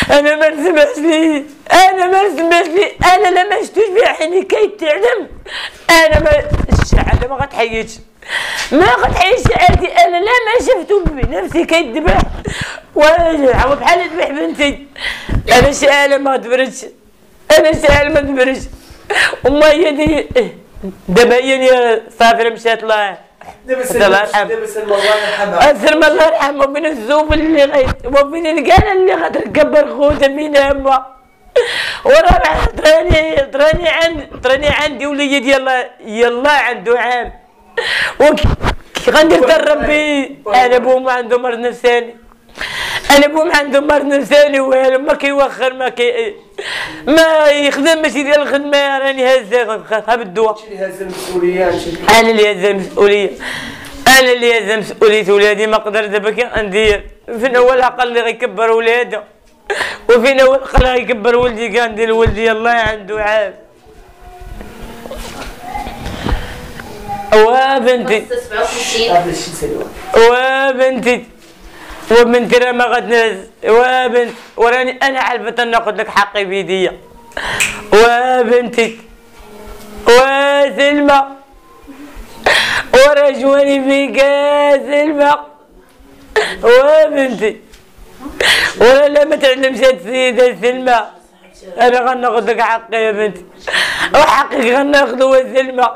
انا ما نسمعش لي، انا لا ما شفتوش فيها حين كيتعلم. انا ما الشعاده ما غتحيدش، عادي. انا لا ما شفتو بنفسي كيذبح ولا بحال ذبح بنتي. انا شعاله ما تبردش، وما هي دي دابا هي صافي مشات الله. الله يرحمها. سلمى الله يرحمها. وبين الزوب اللي وبين القاله اللي غتكبر خوتها من امها. وراه طراني عندي وليد يلا عنده عام. غندير دار ربي. انا بوهم عنده مرض نفساني، والو ما كيوخر ما يخدم ماشي ديال الخدمه. راني هازها بالدواء. انا اللي هازه مسؤوليه ولادي. ما قدر دابا كي غندير. فين هو العقل اللي غيكبر ولاده، وفين هو العقل اللي غيكبر ولدي. كندير ولدي يلاه عنده عام. وبنتي راه ما غتنهز. وبنت وراني انا عارفه ناخذ لك حقي بيديا. وبنتي وسلمى ورجوني فيك سلمى. وبنتي ولا ما تعلمش هاد السيده سلمى. انا غناخذ لك حقي يا بنتي، وحقك غناخذو سلمى.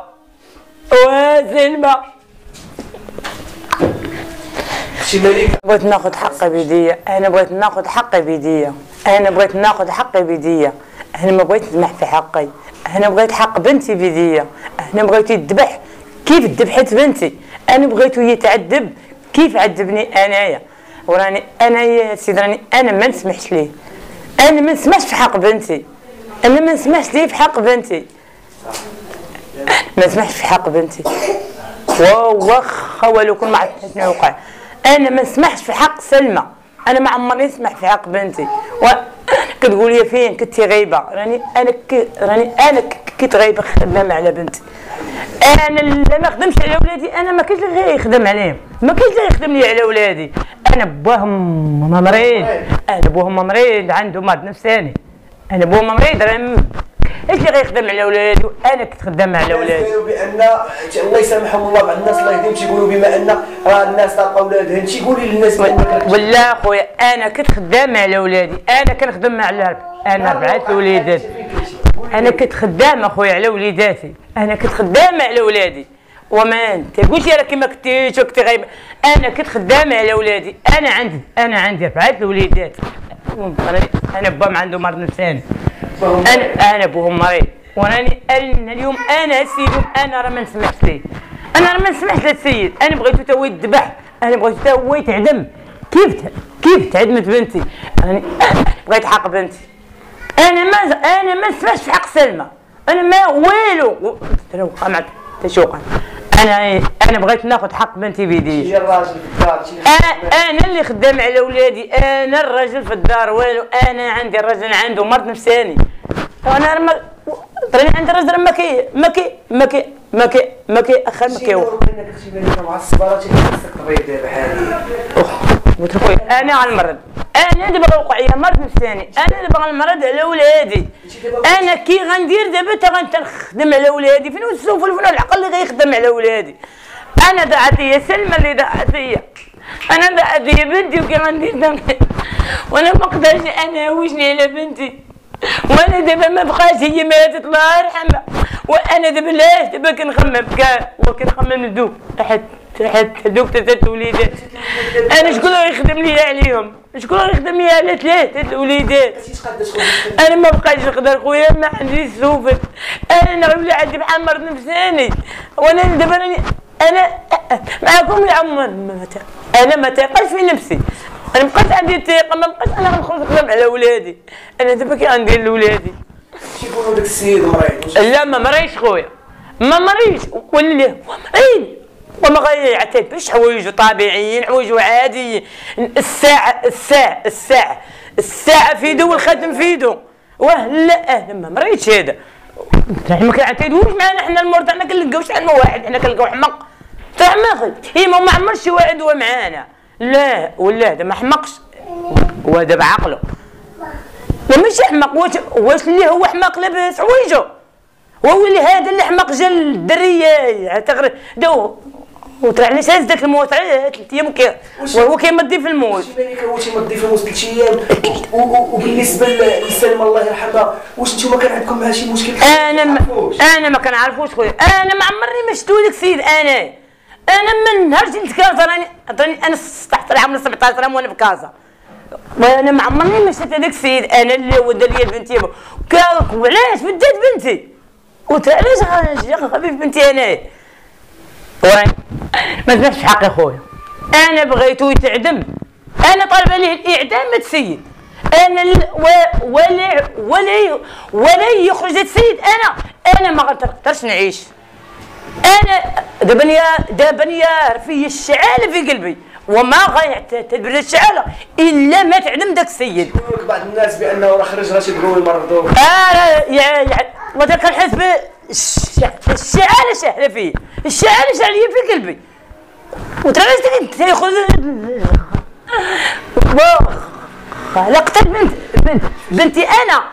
بغيت ناخذ حقي بيديا. انا بغيت ناخذ حقي بيديا. انا ما بغيت نسمح في حقي. انا بغيت حق بنتي بيديا. انا بغيت يذبح كيف ذبحت بنتي. انا بغيتو يتعذب كيف عذبني انايا. وراني انا يا سيدي راني انا ما نسمحش ليه. انا ما نسمحش في حق بنتي. ما نسمحش في حق بنتي. واخا ولو كون ما عرفت شنو وقع. انا ما نسمحش في حق سلمى. انا ما عمرني نسمح في حق بنتي. كتقول لي فين كنتي غايبه. راني انا كنت غايبه خدامه على بنتي. انا لا ما خدمش على ولادي. انا ما كاينش اللي يخدم عليهم، ما كاينش اللي يخدم لي على ولادي. انا بوهم مريض، عنده مرض نفساني. انا بوهم مريض. ايش اللي غيخدم على ولادي؟ انا كنت خدامه على ولادي. قالوا بان الله يسامحهم الله، بعض الناس الله يهديهم تيقولوا بما ان راه الناس طلقوا اولادهم. تيقولي للناس ولا خويا انا كنت خدامه على ولادي. انا كنخدم على انا ربعات وليدات. انا كنت خدامه خويا على وليداتي. انا كنت خدامه على ولادي. وما انت قلت لي راكي ما كنتيش وكنتي غايبه. انا كنت خدامه على ولادي. انا عندي ربعات وليدات. انا باهم عنده مرض نفساني. انا بوهم مريض. وراني اليوم انا السيد انا راه ما نسمحش ليه. انا راه ما نسمحش للسيد. انا بغيتو تا هو يذبح. انا بغيتو تا هو يتعدم. كيف تعدمت بنتي. انا بغيت حق بنتي. انا ما نسمحش في حق سلمى. انا ما والو قمعت تشوقا. انا بغيت ناخذ حق بنتي بيدي. انا اللي خدام على ولادي. انا الراجل في الدار والو. انا عندي الراجل عنده مرض نفساني. وانا طريني عند الراجل ما كي اخر ما كيو. انا على المرض. انا دابا غوقع لي مرض نفساني. انا دابا غنمرض على ولادي. انا كي غندير دابا تنخدم على ولادي. فين السوف وفين العقل اللي غيخدم على ولادي. انا ضاعت لي سلمى اللي ضاعت لي. انا ضاعت لي بنتي وكي غندير وانا ما نقدرش انا وجني على بنتي. وانا دابا ما بقاش هي ماتت الله يرحمها. وانا دابا لاش دابا كنخمم وكنخمم ندوب حتى دوك ثلاث وليدات. انا شكون اللي يخدم لي عليهم؟ شكون اللي يخدم لي على ثلاث وليدات؟ انا ما بقاش نقدر خويا. ما عنديش سوفت. انا غيولي عندي بحال مرض نفساني. وانا دابا انا معاكم العمر. انا ما تيقاش في نفسي. انا مابقاش عندي الثقه. ما بقاش انا غنخرج نخدم على ولادي. انا دابا كي غندير لولادي. تيقولوا داك السيد مريض. لا ما مريضش خويا. ما مريضش. ولا هو مريض وما غيعتبرش. حوايجو طبيعيين، حوايجو عاديين. الساعه في يدو والخاتم في يدو. لا ما مريضش هذا. ما كنعتادوش معنا حنا المرضى. حنا كنلقاو شحال من واحد. حنا كنلقاو حمق تحمق. هي ما عمر شي واحد هو معانا. لا ولا هذا ما حمقش. هو دابا عقله. وماشي حماق. واش اللي هو حماق لاباس حوايجو، هو اللي هذا اللي حماق جا الدريه تغرب دو وطلع علاش هاز داك الموت 3 ايام وهو كيمضي في الموت. هو تيمضي في الموت 3 ايام. وبالنسبه لسلمى الله يرحمها، واش نتوما كان عندكم معها شي مشكل؟ انا ما كنعرفوش خويا، انا ما عمرني ما شفتو داك السيد. انا من نهار جيت لكازا راني انا تحت العام 17 عام وانا في كازا، وانا ما عمرني ما شفت هذاك السيد. انا اللي ود لي بنتي وعلاش بدات بنتي علاش جا خفيف بنتي انايا ما زادش في حقي خويا. انا بغيتو يتعدم، انا طالبه ليه الاعدام هاد السيد. انا ولا يخرج هاد السيد. انا ما غنقدرش نعيش. انا دابا نيا فيا الشعاله في قلبي، وما غيتبرد الشعاله الا ما تعدم داك السيد. يقول لك بعض الناس بانه راه خرج راه تيبغيو يمرضوه. والله كنحس الشعاله شاعله فيا، الشعاله شاعله في قلبي وترى تيخرج. لقطت بنتي انا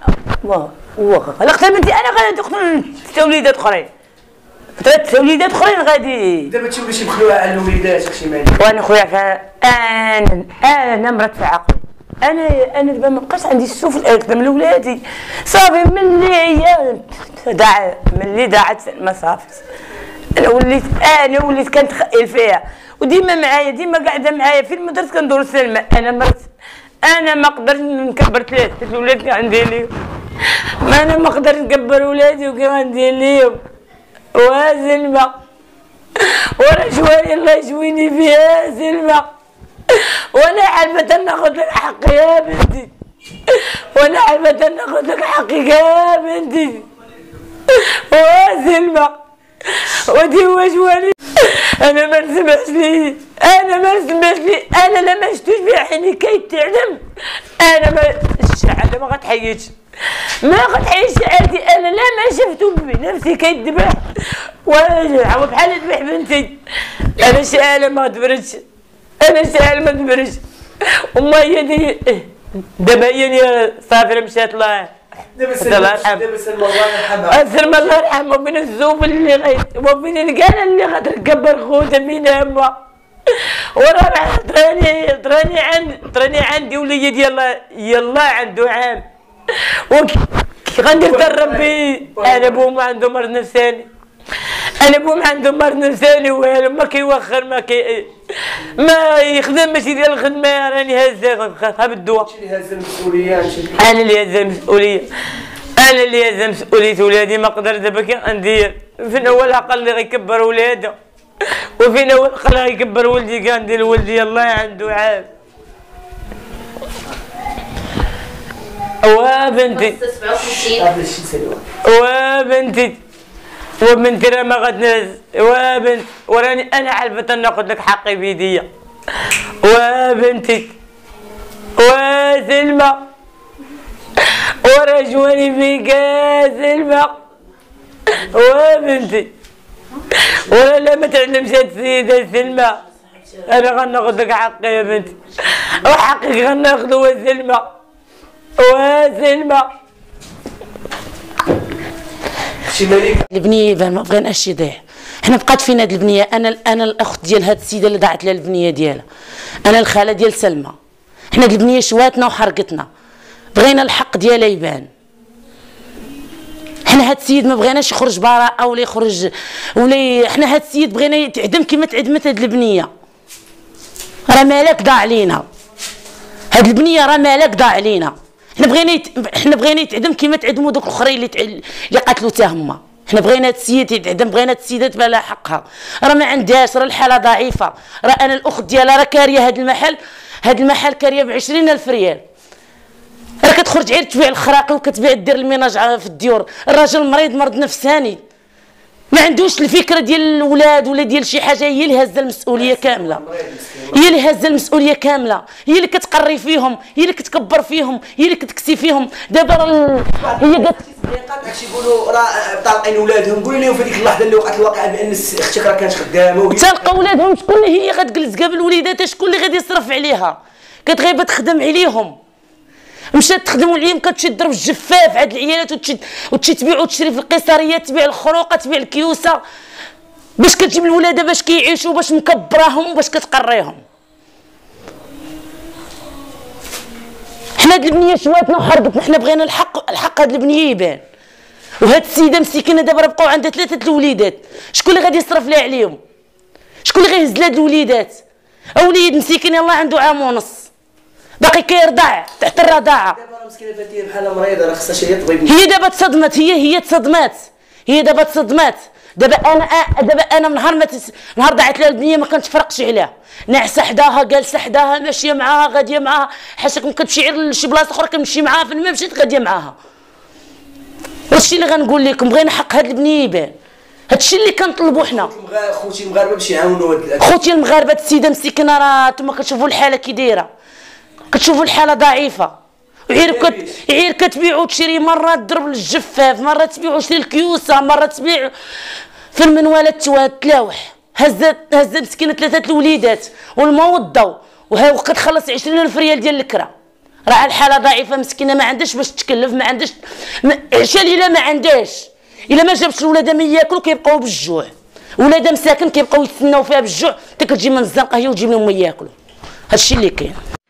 لقطت بنتي انا غادي تقتل 6 وليدات اخرين، 3 وليدات اخرين غادي. دابا تولي مخلوعه على الوليدات اختي مالك. وانا خويا انا مرات في عقلي. انا دابا ما بقاش عندي السوف القدام لولادي صافي. ملي ضاعت ما صافي. انا وليت كنتخيل فيها وديما معايا، ديما قاعده معايا في المدرسه كندور سلمى. انا ما قدرتش نكبر 3 ولاد اللي عندي ليهم. انا ما قدرتش نكبر ولادي وكي غندير ليهم وسلمى وانا شويه الله يشويني فيها سلمى. وانا عارفه ناخذ لك حقي يا بنتي، وانا عارفه ناخذ لك حقك يا بنتي وسلمى. ودي هو شوالي انا ما نسمعش ليه، انا لا ما شفتوش في عيني كيتعلم. انا ما الشعاله ما غتحيدش، ما غتحيدش شعالتي. انا لا ما شفتو بنفسي كيذبح ولا بحال ذبح بنتي. انا شعاله ما تبردش، ما تبردش. وما هي دابا هي صافي مشات الله. دابا سلمى الله يرحمها. سلمى الله يرحمها وبين الزوب اللي وبين القاله اللي غتكبر خوتها من امها. وراه تراني عندي وليد يلا عنده عام وكي غندير ربي. انا بوم عنده مرض نفساني، والو ما كيوخر ما يخدم ماشي ديال الخدمه. راني هازها بالدواء. انا اللي هازه مسؤوليه ولادي. ما قدر دابا كي غندير فين هو العقل اللي غيكبر ولاده، وفين هو العقل اللي غيكبر ولدي. كندير ولدي الله عنده عام. وبنتي راه ما غتنهز. وراني انا عارفه ناخذ لك حقي بيديا. وبنتي وسلمى ورا جواني فيك سلمى. وبنتي ولا لا ما تعلمش هاد السيده سلمى. انا غناخذ لك حقي يا بنتي، وحقك غناخذو سلمى. البنيه ما بغيناش يضيع. حنا بقات فينا هاد البنيه. انا الاخت ديال هاد السيده اللي ضاعت لها البنيه ديالها، انا الخاله ديال سلمى. حنا هاد البنيه شواتنا وحرقتنا، بغينا الحق ديالها يبان. حنا هاد السيد ما بغيناش يخرج براءه ولا يخرج حنا هاد السيد بغينا يتعدم كما تعدمت هاد البنيه. راه مالك ضاع علينا هاد البنيه، راه مالك ضاع علينا. حنا بغينا يتعدم كما تعدموا دوك الاخرين اللي قتلوا حتى هما. حنا بغينا هاد السيد يتعدم، بغينا هاد السيده تبان لها حقها. راه ما عندهاش، راه الحاله ضعيفه. راه انا الاخت ديالها راه كاريه هاد المحل كاريه ب20,000 ريال. راه كتخرج غير تبيع الخراقي وكتبيع دير الميناج في الديور. الراجل مرض نفساني، ما عندوش الفكره ديال الاولاد ولا ديال شي حاجه. هي اللي هازه المسؤوليه كامله، هي اللي كتقري فيهم، هي اللي كتكبر فيهم، هي اللي كتكسي فيهم. دابا هي قالت يقولوا راه طالقين ولادهم. قولوا لهم في ديك اللحظه اللي وقعت الواقعه بان اختك راه كانت خدامه تلقى ولادهم. شكون اللي هي غتجلس قبل وليداتها؟ شكون اللي غادي يصرف عليها؟ كتغيب تخدم عليهم. مشات تخدم واليوم كتمشي تضرب الجفاف عند العيالات وتمشي تبيع وتشري في القيصريات، تبيع الخروقه تبيع الكيوسه باش كتجيب الولاده باش كيعيشوا باش مكبراهم باش كتقريهم. حنا هاد البنيه شواتنا وحرقتنا، حنا بغينا الحق هاد البنيه يبان. وهاد السيده مسكينه دابا راه بقاو عندها 3 الوليدات، شكون اللي غادي يصرف لها عليهم؟ شكون اللي غيهز لها هاد الوليدات؟ وليد مسكين يلاه عنده عام ونص باقي كيرضع تحت الرضاعه. دابا راه مسكينه فاتيه بحال مريضه، راه خصها شي طبيب. هي دابا تصدمت، هي تصدمات. دابا انا من نهار ضاعت لها البنيه ما كنتفرقش عليها، ناعسه حداها جالسه حداها ماشيه معاها غاديه معاها، حاشاك كتمشي غير لشي بلاصه اخرى كنمشي معاها فين ما مشيت غاديه معاها. هادشي اللي غنقول لكم، بغينا حق هاد البنيه يبان، هادشي اللي كنطلبوا حنا. خوتي المغاربه باش يعاونوا خوتي المغاربه السيده مسكينه راه نتوما كتشوفوا الحاله كي دايره، كتشوفوا الحاله ضعيفه، غير كتبيع وتشري، مره تضرب الجفاف، مره تبيع وتشري الكيوسه، مره تبيع في المنواله تلاوح، هزت مسكينه 3 الوليدات والموضه وكتخلص 20,000 ريال ديال الكرا. راه الحاله ضعيفه مسكينه ما عندهاش باش تكلف، ما عندهاش عشاء الا ما عندهاش، الا ما جابش الولاده ما ياكلوا كيبقاو بالجوع، ولادها مساكن كيبقاو يتسناو فيها بالجوع حتى كتجي من الزنقه هي وتجيب لهم ما ياكلوا. هادشي اللي كاين.